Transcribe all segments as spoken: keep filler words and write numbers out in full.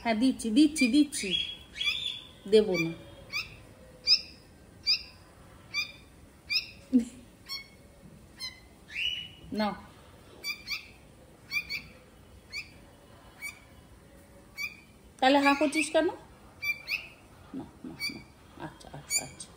হ্যাঁ দিচ্ছি দিচ্ছি দিচ্ছি, দেব না। না তাহলে হাঁ করছিস কেন? না না না, আচ্ছা আচ্ছা আচ্ছা।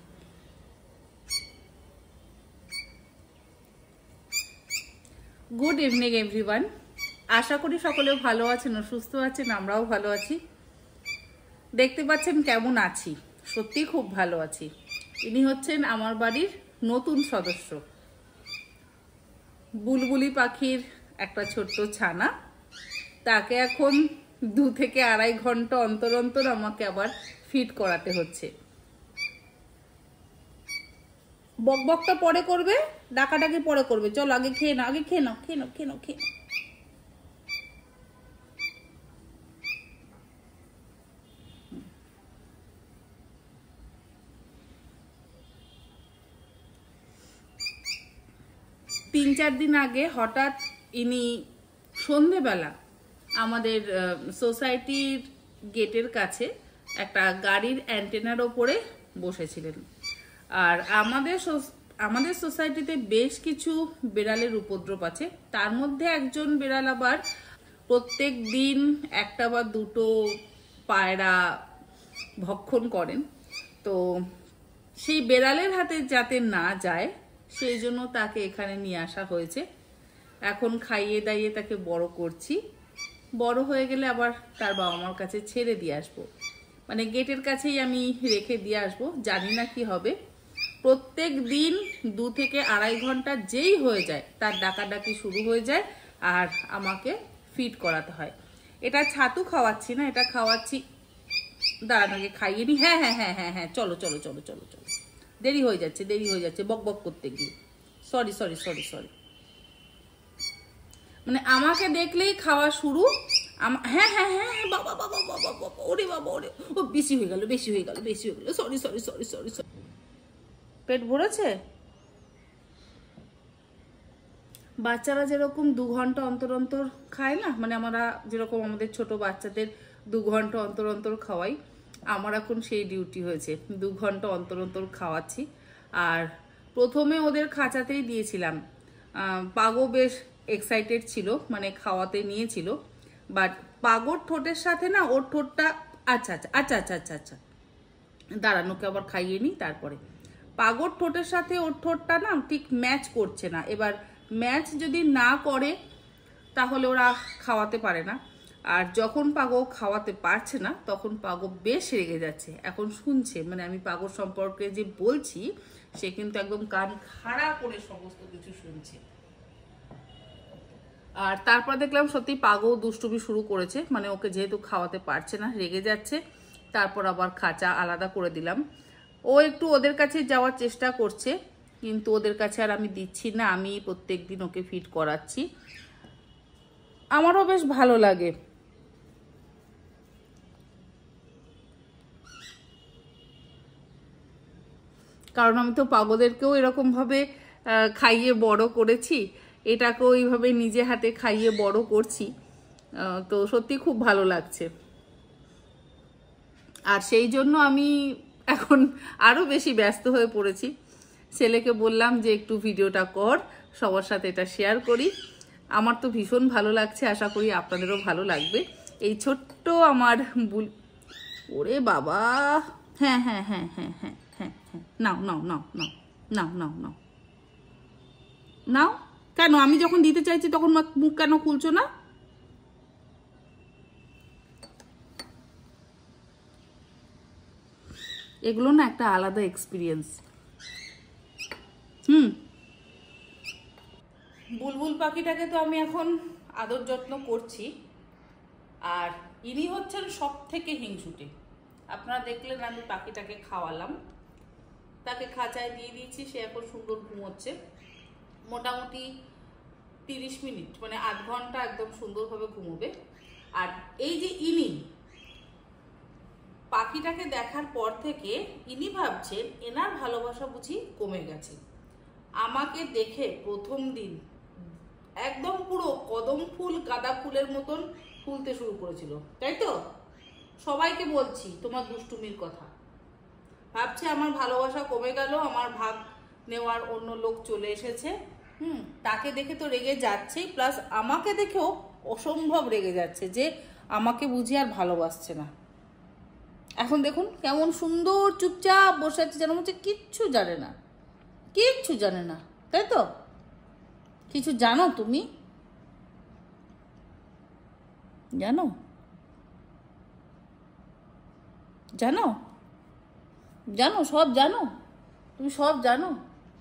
গুড ইভিনিং এভরিওয়ান, আশা করি সকলে ভালো আছেন ও সুস্থ আছেন, আমরাও ভালো আছি। দেখতে পাচ্ছেন কেমন আছি, সত্যি খুব ভালো আছি। ইনি হচ্ছেন আমার বাড়ির নতুন সদস্য, বুলবুলি পাখির একটা ছোট্ট ছানা। তাকে এখন দু থেকে আড়াই ঘন্টা অন্তর অন্তর আমাকে আবার ফিড করাতে হচ্ছে। বক বকটা পরে করবে, ডাকাডাকি পরে করবে। চল আগে খেয়ে নাও, আগে খেয়ে নাও, খেয়ে নাও, খেয়ে নাও, খেয়ে নাও। তিন চার দিন আগে হঠাৎ ইনি সন্ধেবেলা আমাদের সোসাইটির গেটের কাছে একটা গাড়ির অ্যান্টেনার ওপরে বসেছিলেন। আর আমাদের আমাদের সোসাইটিতে বেশ কিছু বিড়ালের উপদ্রব আছে, তার মধ্যে একজন বিড়াল আবার প্রত্যেক দিন একটা বা দুটো পায়রা ভক্ষণ করেন। তো সেই বিড়ালের হাতে যাতে না যায় সেই জন্য তাকে এখানে নিয়ে আসা হয়েছে। এখন খাইয়ে দাইয়ে তাকে বড় করছি, বড় হয়ে গেলে আবার তার বাবা মার কাছে ছেড়ে দিয়ে আসবো, মানে গেটের কাছেই আমি রেখে দিয়ে আসবো। জানি না কি হবে। প্রত্যেক দিন দু থেকে আড়াই ঘন্টা যেই হয়ে যায় তার ডাকাডাকি শুরু হয়ে যায় আর আমাকে ফিড করাতে হয়। এটা ছাতু খাওয়াচ্ছি না, এটা খাওয়াচ্ছি, দাঁড়ানোকে খাইয়ে নি। হ্যাঁ হ্যাঁ হ্যাঁ হ্যাঁ হ্যাঁ চলো চলো চলো চলো চলো, দেরি হয়ে যাচ্ছে দেরি হয়ে যাচ্ছে বক বক করতে গিয়ে। সরি সরি সরি সরি মানে আমাকে দেখলেই খাওয়া শুরু। হ্যাঁ হ্যাঁ হ্যাঁ হ্যাঁ বাবা বাবা বাবা বাবা, ওরে বাবা ওরে, ও বেশি হয়ে গেল বেশি হয়ে গেল বেশি হয়ে গেল, sorry sorry sorry sorry sorry. পেট ভরেছে? বাচ্চারা যেরকম দু ঘন্টা অন্তর অন্তর খায় না, মানে আমরা যেরকম আমাদের ছোট বাচ্চাদের দু ঘন্টা অন্তর অন্তর খাওয়াই, আমার এখন সেই ডিউটি হয়েছে, দু ঘন্টা অন্তর অন্তর খাওয়াচ্ছি। আর প্রথমে ওদের খাঁচাতেই দিয়েছিলাম। পাগো বেশ এক্সাইটেড ছিল, মানে খাওয়াতে নিয়েছিল, বাট পাগোর ঠোঁটের সাথে না ওর ঠোঁটটা, আচ্ছা আচ্ছা আচ্ছা আচ্ছা আচ্ছা আচ্ছা দাঁড়ানোকে আবার খাইয়ে নিই তারপরে। পাগোর ঠোঁটের সাথে ওর ঠোঁটটা না ঠিক ম্যাচ করছে না। এবার ম্যাচ যদি না করে তাহলে ওরা খাওয়াতে পারে না। আর যখন পাগো খাওয়াতে পারছে না তখন পাগো বেশ রেগে যাচ্ছে। এখন শুনছে, মানে আমি পাগোর সম্পর্কে যে বলছি সে কিন্তু একদম কান খাড়া করে সমস্ত কিছু শুনছে। আর তারপর দেখলাম সত্যি পাগো দুষ্টুমি শুরু করেছে, মানে ওকে যেহেতু খাওয়াতে পারছে না রেগে যাচ্ছে। তারপর আবার খাঁচা আলাদা করে দিলাম। ও একটু ওদের কাছে যাওয়ার চেষ্টা করছে, কিন্তু ওদের কাছে আর আমি দিচ্ছি না, আমি প্রত্যেক দিন ওকে ফিড করাচ্ছি। আমারও বেশ ভালো লাগে। কারণ আমি তো পাগোদেরকেও এরকমভাবে খাইয়ে বড় করেছি, এটাকেও এইভাবে নিজে হাতে খাইয়ে বড় করছি, তো সত্যি খুব ভালো লাগছে। আর সেই জন্য আমি এখন আরও বেশি ব্যস্ত হয়ে পড়েছি। ছেলেকে বললাম যে একটু ভিডিওটা কর, সবার সাথে এটা শেয়ার করি। আমার তো ভীষণ ভালো লাগছে, আশা করি আপনাদেরও ভালো লাগবে। এই ছোট্ট আমার বুল, ওরে বাবা, হ্যাঁ হ্যাঁ হ্যাঁ হ্যাঁ হ্যাঁ হ্যাঁ হ্যাঁ নাও নাও নাও নাও নাও নাও নাও নাও। কেন আমি যখন দিতে চাইছি তখন মুখ কেন খুলছো না? এগুলো না একটা আলাদা এক্সপিরিয়েন্স। হুম বুলবুল পাখিটাকে তো আমি এখন আদর যত্ন করছি। আর ইনি হচ্ছেন সব থেকে হিংসুটে। আপনারা দেখলেন আমি পাখিটাকে খাওয়ালাম, তাকে খাঁচায় দিয়ে দিয়েছি, সে এখন সুন্দর ঘুমোচ্ছে। মোটামুটি তিরিশ মিনিট মানে আধ ঘন্টা একদম সুন্দরভাবে ঘুমোবে। আর এই যে ইনি পাখিটাকে দেখার পর থেকে ইনি ভাবছেন এনার ভালোবাসা বুঝি কমে গেছে। আমাকে দেখে প্রথম দিন একদম পুরো কদম ফুল গাঁদা ফুলের মতন ফুলতে শুরু করেছিল, তাই তো? সবাইকে বলছি তোমার দুষ্টুমির কথা। ভাবছে আমার ভালোবাসা কমে গেল, আমার ভাগ নেওয়ার অন্য লোক চলে এসেছে। হুম, তাকে দেখে তো রেগে যাচ্ছেই, প্লাস আমাকে দেখেও অসম্ভব রেগে যাচ্ছে যে আমাকে বুঝি আর ভালোবাসছে না। এখন দেখুন কেমন সুন্দর চুপচাপ বসে আছে, যেন হচ্ছে কিচ্ছু জানে না, কিচ্ছু জানে না, তাই তো? কিছু জানো তুমি? জানো জানো জানো সব জানো, তুমি সব জানো,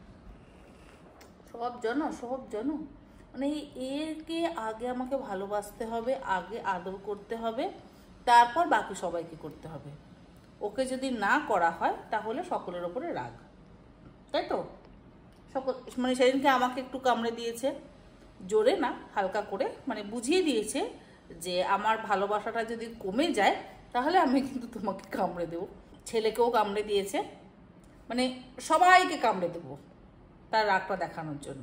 সব জানো, সব জানো। মানে এরকে আগে আমাকে ভালোবাসতে হবে, আগে আদর করতে হবে, তারপর বাকি সবাইকে করতে হবে। ওকে যদি না করা হয় তাহলে সকলের ওপরে রাগ, তাই তো? সকল মানে সেদিনকে আমাকে একটু কামড়ে দিয়েছে, জোরে না হালকা করে, মানে বুঝিয়ে দিয়েছে যে আমার ভালোবাসাটা যদি কমে যায় তাহলে আমি কিন্তু তোমাকে কামড়ে দেবো। ছেলেকেও কামড়ে দিয়েছে, মানে সবাইকে কামড়ে দেবো তার রাগটা দেখানোর জন্য।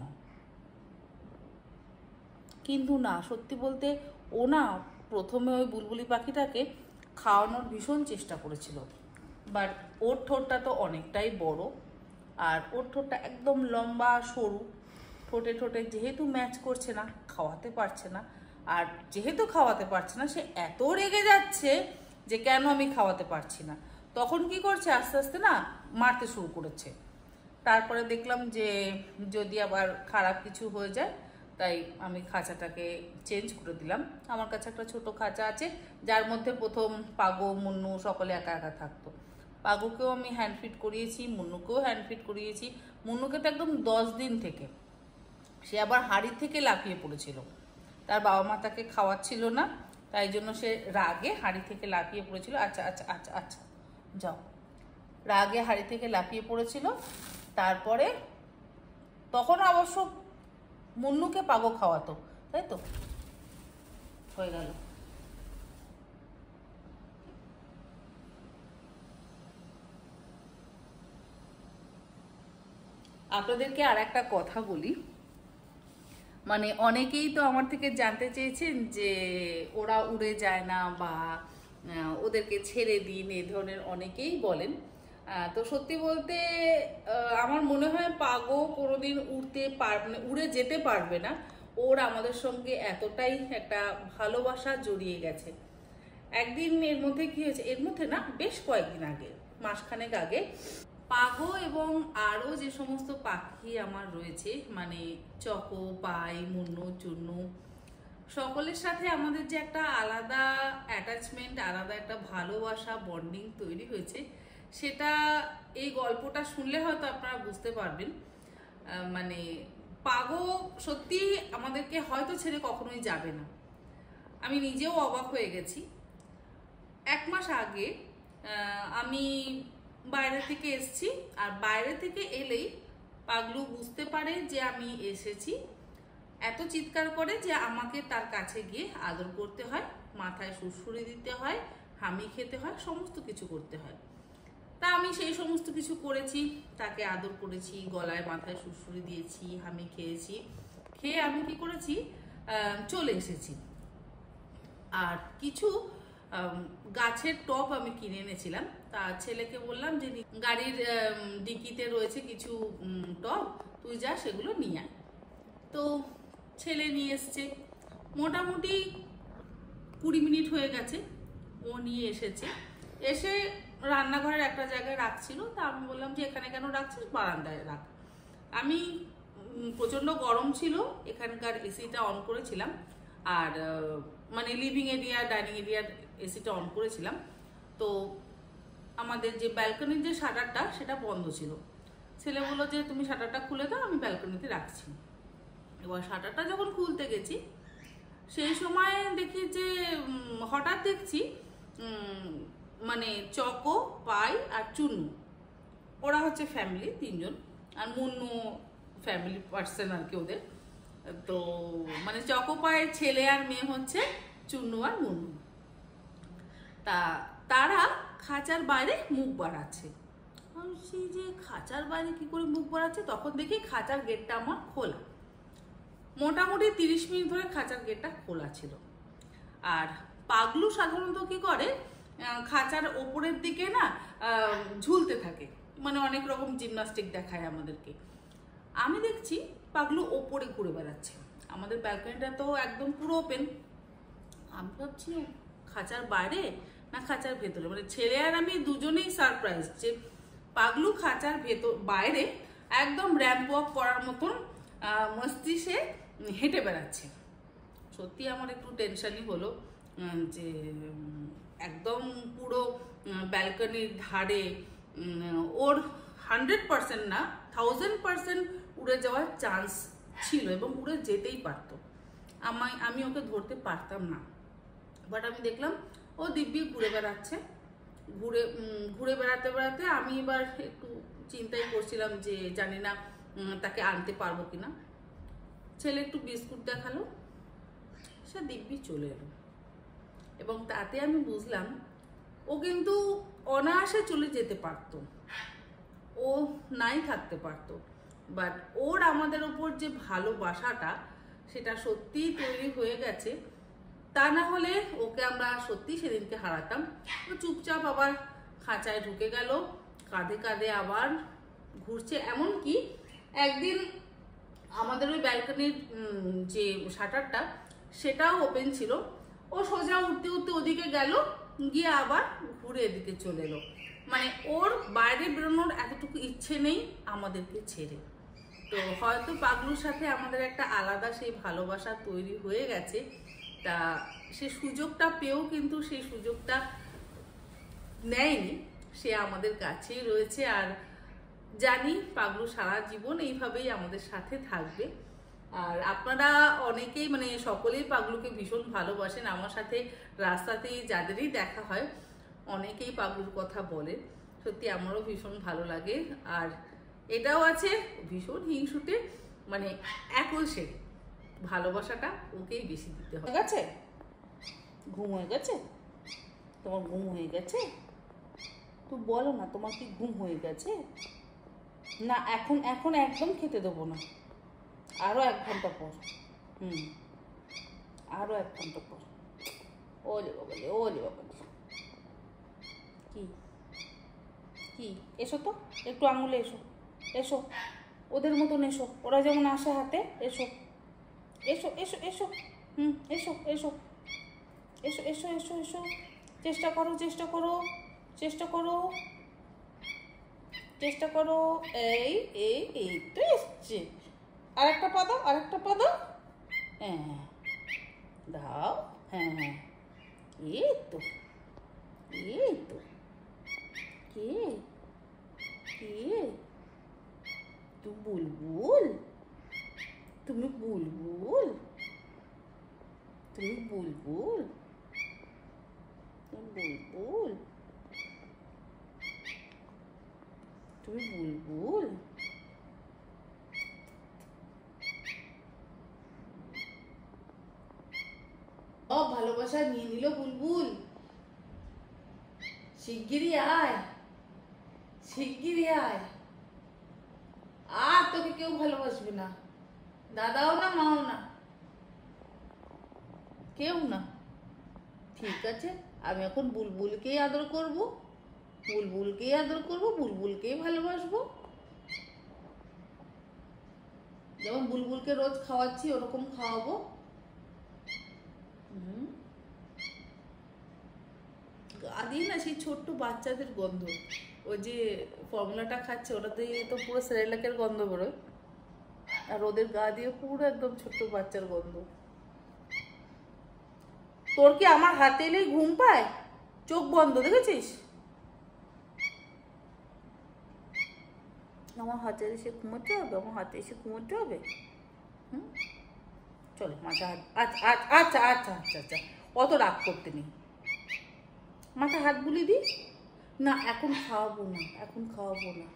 কিন্তু না, সত্যি বলতে ও না প্রথমে ওই বুলবুলি পাখিটাকে খাওয়ানোর ভীষণ চেষ্টা করেছিল, বাট ওর ঠোঁটটা তো অনেকটাই বড়, আর ওর ঠোঁটটা একদম লম্বা সরু, ঠোঁটে ঠোঁটে যেহেতু ম্যাচ করছে না, খাওয়াতে পারছে না। আর যেহেতু খাওয়াতে পারছে না, সে এত রেগে যাচ্ছে যে কেন আমি খাওয়াতে পারছি না। তখন কি করছে, আস্তে আস্তে না মারতে শুরু করেছে। তারপরে দেখলাম যে যদি আবার খারাপ কিছু হয়ে যায়, তাই আমি খাঁচাটাকে চেঞ্জ করে দিলাম। আমার কাছে একটা ছোট খাঁচা আছে, যার মধ্যে প্রথম পাগো মুন্নু সকলে একা একা থাকতো। পাগুকেও আমি হ্যান্ড ফিট করিয়েছি, মুন্নুকেও হ্যান্ড ফিট করিয়েছি। মুন্নুকে তো একদম দশ দিন থেকে সে আবার হাঁড়ি থেকে লাফিয়ে পড়েছিল, তার বাবা মা তাকে খাওয়াচ্ছিল না, তাই জন্য সে রাগে হাঁড়ি থেকে লাফিয়ে পড়েছিল। আচ্ছা আচ্ছা আচ্ছা আচ্ছা যাও, রাগে হাঁড়ি থেকে লাফিয়ে পড়েছিল। তারপরে তখন অবশ্য মুন্নুকে পাগো খাওয়াতো, তাই তো? হয়ে গেল। আপনাদেরকে আর একটা কথা বলি, মানে অনেকেই তো আমার থেকে জানতে চেয়েছেন যে ওরা উড়ে যায় না বা ওদেরকে ছেড়ে দিন, এ ধরনের অনেকেই বলেন। তো সত্যি বলতে আমার মনে হয় পাগো কোনোদিন উড়তে পারবে না, উড়ে যেতে পারবে না। ওর আমাদের সঙ্গে এতটাই একটা ভালোবাসা জড়িয়ে গেছে। একদিন এর মধ্যে কি হয়েছে, এর মধ্যে না বেশ কয়েকদিন আগে, মাসখানেক আগে, পাগো এবং আরও যে সমস্ত পাখি আমার রয়েছে, মানে চকো, পাই, মুন্নু, চুন্নু, সকলের সাথে আমাদের যে একটা আলাদা অ্যাটাচমেন্ট, আলাদা একটা ভালোবাসা, বন্ডিং তৈরি হয়েছে, সেটা এই গল্পটা শুনলে হয়তো আপনারা বুঝতে পারবেন। মানে পাগো সত্যি আমাদেরকে হয়তো ছেড়ে কখনোই যাবে না। আমি নিজেও অবাক হয়ে গেছি। এক মাস আগে আমি বাইরে থেকে এসেছি, আর বাইরে থেকে এলেই পাগলু বুঝতে পারে যে আমি এসেছি, এত চিৎকার করে যে আমাকে তার কাছে গিয়ে আদর করতে হয়, মাথায় সুড়সুড়ি দিতে হয়, হামি খেতে হয়, সমস্ত কিছু করতে হয়। তা আমি সেই সমস্ত কিছু করেছি, তাকে আদর করেছি, গলায় মাথায় সুড়সুড়ি দিয়েছি, হামি খেয়েছি। খেয়ে আমি কি করেছি, চলে এসেছি। আর কিছু গাছের টব আমি কিনে এনেছিলাম, তা ছেলেকে বললাম যে গাড়ির ডিকিতে রয়েছে কিছু টব, তুই যা সেগুলো নিয়ে আয়। তো ছেলে নিয়ে এসছে, মোটামুটি কুড়ি মিনিট হয়ে গেছে ও নিয়ে এসেছে। এসে রান্নাঘরের একটা জায়গায় রাখছিল, তা আমি বললাম যে এখানে কেন রাখছিস, বারান্দায় রাখ। আমি প্রচণ্ড গরম ছিল, এখানকার এসিটা অন করেছিলাম, আর মানে লিভিং এরিয়া, ডাইনিং এরিয়ার এসিটা অন করেছিলাম। তো আমাদের যে ব্যালকনির যে শাটারটা সেটা বন্ধ ছিল। ছেলে বললো যে তুমি শাটারটা খুলে দাও, আমি ব্যালকনিতে রাখছি। এবার শাটারটা যখন খুলতে গেছি, সেই সময় দেখি যে হঠাৎ দেখছি মানে চকো, পাই আর চুন্নু, ওরা হচ্ছে ফ্যামিলি তিনজন, আর মুন্নু ফ্যামিলি পার্সন আর কি ওদের। তো মানে চকো, পায়ের ছেলে আর মেয়ে হচ্ছে চুন্নু আর মুন্নু। তা তারা খাঁচার বাইরে মুখ বাড়াচ্ছে। সেই যে খাঁচার বাইরে কি করে মুখ বাড়াচ্ছে, তখন দেখি খাঁচার গেটটা আমার খোলা। মোটামুটি তিরিশ মিনিট ধরে খাঁচার গেটটা খোলা ছিল। আর পাগলু সাধারণত কি করে, খাঁচার ওপরের দিকে না ঝুলতে থাকে, মানে অনেক রকম জিমনাস্টিক দেখায় আমাদেরকে। আমি দেখছি পাগলু ওপরে ঘুরে বেড়াচ্ছে। আমাদের ব্যালকনিটা তো একদম পুরো ওপেন। আমি ভাবছি খাঁচার বাইরে না খাঁচার ভেতরে, মানে ছেলে আর আমি দুজনেই সারপ্রাইজ যে পাগলু খাঁচার ভেতর বাইরে একদম র্যাম্প ওয়াক করার মতন মস্তি সে হেঁটে বেড়াচ্ছে। সত্যি আমার একটু টেনশনই হলো যে একদম পুরো ব্যালকনির ধারে ওর হান্ড্রেড পার্সেন্ট না থাউজেন্ড পার্সেন্ট উড়ে যাওয়ার চান্স ছিল এবং উড়ে যেতেই পারতো। আমায় আমি ওকে ধরতে পারতাম না, বাট আমি দেখলাম ও দিব্যি ঘুরে বেড়াচ্ছে। ঘুরে ঘুরে বেড়াতে বেড়াতে আমি এবার একটু চিন্তাই করছিলাম যে জানি না তাকে আনতে পারবো কিনা। ছেলে একটু বিস্কুট দেখালো, সে দিব্যি চলে এলো এবং তাতে আমি বুঝলাম ও কিন্তু অনায়াসে চলে যেতে পারতো, ও নাই থাকতে পারতো, বাট ওর আমাদের ওপর যে ভালোবাসাটা সেটা সত্যিই তৈরি হয়ে গেছে। তা না হলে ওকে আমরা সত্যি সেদিনকে হারাতাম। ও চুপচাপ আবার খাঁচায় ঢুকে গেল, কাঁধে কাঁধে আবার ঘুরছে। এমনকি একদিন আমাদের ওই ব্যালকনির যে শাটারটা সেটাও ওপেন ছিল, ও সোজা উঠতে উঠতে ওদিকে গেল, গিয়ে আবার ঘুরে এদিকে চলে এলো। মানে ওর বাইরে বেরোনোর এতটুকু ইচ্ছে নেই আমাদেরকে ছেড়ে। তো হয়তো পাগলুর সাথে আমাদের একটা আলাদা সেই ভালোবাসা তৈরি হয়ে গেছে। তা সে সুযোগটা পেয়েও কিন্তু সেই সুযোগটা নেয়নি, সে আমাদের কাছেই রয়েছে। আর জানি পাগলু সারা জীবন এইভাবেই আমাদের সাথে থাকবে। আর আপনারা অনেকেই মানে সকলেই পাগলুকে ভীষণ ভালোবাসেন। আমার সাথে রাস্তাতেই যাদেরই দেখা হয় অনেকেই পাগলুর কথা বলে, সত্যি আমারও ভীষণ ভালো লাগে। আর এটাও আছে ভীষণ হিংসুটে, মানে একই সে ভালোবাসাটা ওকেই বেশি দিতে হবে। গেছে ঘুম হয়ে গেছে তোমার? ঘুম হয়ে গেছে? তো বলো না তোমার কি ঘুম হয়ে গেছে? না এখন এখন একদম খেতে দেবো না, আরো এক ঘন্টা পর। হুম আরো এক ঘন্টা পর। ওলে বাবালে ওলে বাবালে, কি কি এসো তো একটু আঙুলে এসো, এসো ওদের মতন এসো, ওরা যেমন আসে হাতে, এসো এসো এসো এসো হুম এসো এসো এসো এসো এসো এসো চেষ্টা করো চেষ্টা করো চেষ্টা করো চেষ্টা করো এই এই এই তো এসছে। আরেকটা পা দাও, আরেকটা পা দাও, হ্যাঁ দাও, হ্যাঁ হ্যাঁ এই তো এই তো। কে কে তুমি? বুলবুল, তুমি বুলবুল, তুমি বুলবুল, তুমি বুলবুল, তুমি বুলবুল। সব ভালোবাসা নিয়ে নিল বুলবুল। শিগগিরই আয়, শিগগিরই আয়, আর তোকে কেউ ভালোবাসবে না, দাদাও না মাও না, কেউ না। ঠিক আছে, আমি এখন বুলবুলকেই আদর করব, বুলবুলকেই আদর করব, বুলবুলকেই ভালোবাসবো। যেমন বুলবুলকে রোজ খাওয়াচ্ছি ওরকম খাওয়াবো। হুম গা দিয়ে না সেই ছোট্ট বাচ্চাদের গন্ধ, ওই যে ফর্মুলাটা খাচ্ছে ওটাতে তো পুরো সেরেলাকের গন্ধ বেরোয়, আর ওদের গা দিয়ে পুরো একদম ছোট্ট বাচ্চার গন্ধ। তোর কি আমার হাতে এলেই ঘুম পায়? চোখ বন্ধ, দেখেছিস? আমার হাতে এসে ঘুমোতে হবে, আমার হাতে এসে ঘুমোতে হবে। হুম চলো মাথা হাত, আচ্ছা আচ্ছা আচ্ছা আচ্ছা আচ্ছা অত রাগ করতে নেই, মাথা হাত বুলিয়ে দিই না। এখন খাওয়াবো না, এখন খাওয়াবো না।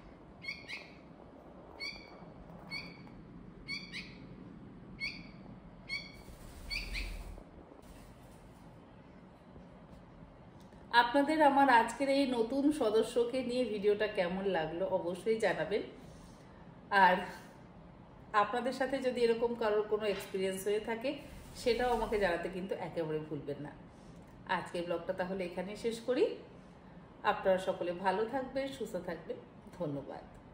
আপনাদের আমার আজকের এই নতুন সদস্যকে নিয়ে ভিডিওটা কেমন লাগলো অবশ্যই জানাবেন। আর আপনাদের সাথে যদি এরকম কারোর কোনো এক্সপিরিয়েন্স হয়ে থাকে সেটাও আমাকে জানাতে কিন্তু একেবারে ভুলবেন না। আজকের ব্লগটা তাহলে এখানে শেষ করি। আপনারা সকলে ভালো থাকবেন, সুস্থ থাকবেন। ধন্যবাদ।